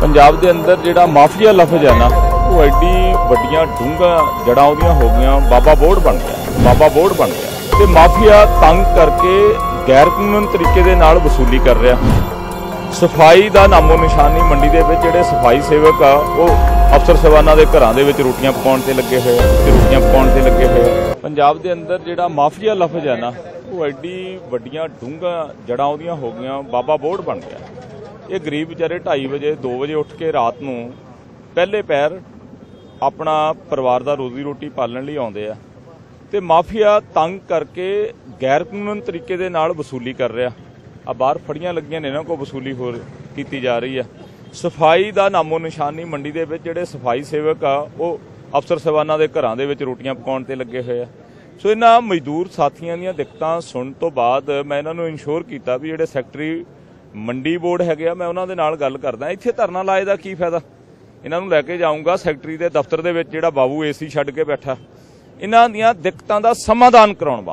पंजाब के अंदर जिहड़ा माफिया लफज है ना वो एड्डी वड्डियां डूंगा जड़ां उहदियां हो गईयां। बाबा बोर्ड बन गया ते माफिया तंग करके गैर कानूनी तरीके दे नाल वसूली कर रहा। सफाई का नामो निशान नहीं। मंडी दे विच जिहड़े सफाई सेवक आ वो अफसर सवाना दे घरां दे विच रोटियां पकाउण ते लगे होए पंजाब के अंदर जिहड़ा माफिया लफज है ना वो एड्डी वड्डियां डूंगा जड़ां उहदियां हो गईयां। बाबा बोर्ड बन गया। ये गरीब बेचारे 2:30 बजे 2 बजे उठ के रात नूं पहले पैर अपना परिवार का रोजी रोटी पालण लई आउंदे आ ते माफिया तंग करके गैर कानूनी तरीके दे नाल वसूली कर रहा। आ बाहर फड़ियां लगियां ने इन्हां को वसूली होर कीती जा रही है। सफाई का नामो निशान नहीं। मंडी दे विच जिहड़े सफाई सेवक आ वो अफसर सवाना दे घरां दे विच रोटियां पकाउण ते लगे होए आ। सो इन्हां मजदूर साथियों दीयां दिक्कतां सुणन तो बाद मैं इन्हां नूं इंश्योर कीता भी जिहड़े सैकटरी मंडी बोर्ड है मैं उन्होंने नाल गल करदा। इत्थे धरना लाए दा की फायदा। इन्हां नूं लैके जाऊँगा सैकटरी के दफ्तर दे विच जिहड़ा बाबू AC छड्ड के बैठा इन्हां दीयां दिक्कतां दा समाधान कराउण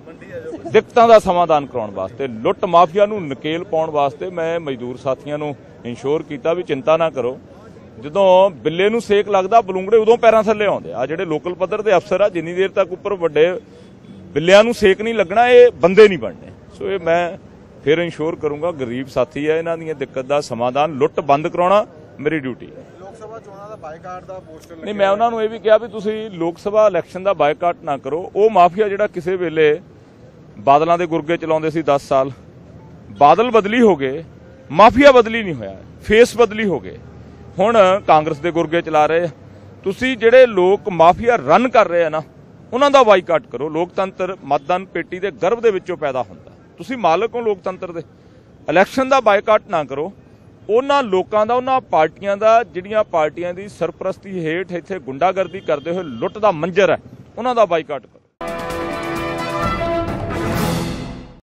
वास्ते लुੱਟ माफिया नूं नकेल पाउण वास्ते मैं मजदूर साथियों नूं इंश्योर कीता भी चिंता ना करो। जदों बिल्ले नूं सेक लगदा बलूंगड़े उदों पैरां थल्ले आउंदे आ। जिहड़े लोकल पੱਧਰ दे अफसर आ जिन्नी देर तक उपर वड्डे बिल्लियां नूं सेक नहीं लगना ये बंदे नहीं बनने। सो ये मैं फिर इंश्योर करूंगा गरीब साथी है इन्हां दी दिक्कत का समाधान लुੱਟ बंद कराउणा मेरी ड्यूटी है। नहीं मैं उन्होंने ये भी कहा भी तुसी लोक सभा इलैक्शन का बायकाट ना करो। वो माफिया जिहड़ा किसी वेले बादलों के गुरगे चलाउंदे सी 10 साल बादल बदली हो गए माफिया बदली नहीं होया फेस बदली हो गए हुण कांग्रेस के गुरगे चला रहे। तुसी जिहड़े लोग माफिया रन कर रहे हैं ना उन्हां दा बायकाट करो। लोकतंत्र मतदान पेटी के गर्भ दे विचों पैदा हुंदा। तुसी मालक हो लोकतंत्र दे। इलैक्शन का बायकाट ना करो। उन्हां लोकां दा उन्हां पार्टियां दा जिहड़ियां पार्टियां दी सरपरस्ती हेठ इत्थे गुंडागर्दी करदे होए लुੱਟ दा मंजर है उन्हां दा बायकाट करो।